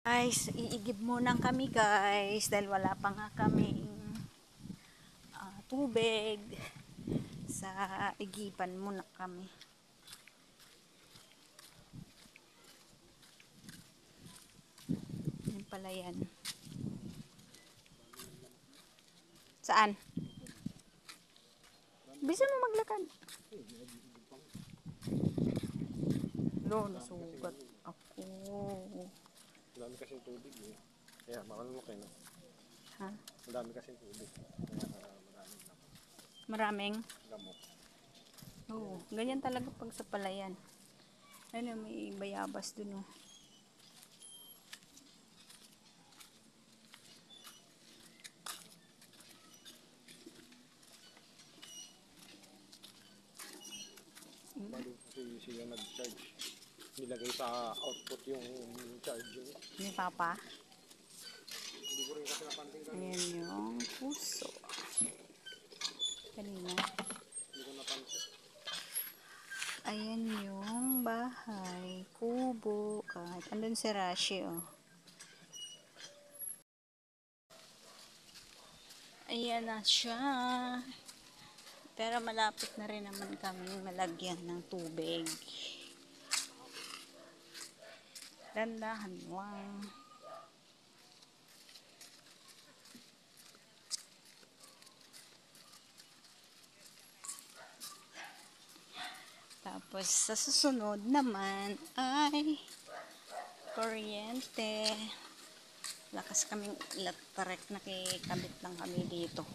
Guys, iigib muna kami guys dahil wala pa nga kaming tubig sa igiban muna kami. Yan pala yan. Saan? Bisa mo maglakad. Lo, nasugat ako. Madami kasing tubig eh. Kaya makalunok eh. No? Ha? Madami kasing tubig. Kaya maraming lamok. Maraming? Lamok. Oo, ganyan talaga pag sa palayan. Ayun, may bayabas dun oh. Bali kasi siya nag-charge. Nilagay sa output yung charging. Ni Papa. Hindi ko rin kasi napansin kanina. Ayan yung puso. Kanina. Hindi ko napansin. Ayan yung bahay. Kubo. Andun si Rashi oh. Ayan na siya. Pero malapit na rin naman kami malagyan ng tubig. Dandahan lang. Tapos sa susunod naman ay kuryente. Lakas kaming electric, nakikabit lang kami dito.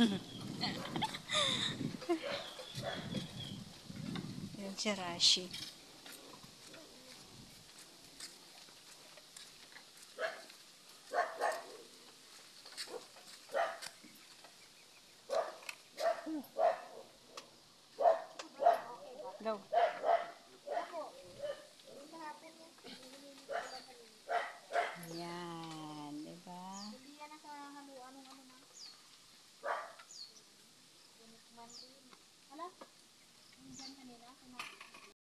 Yan si Rashi.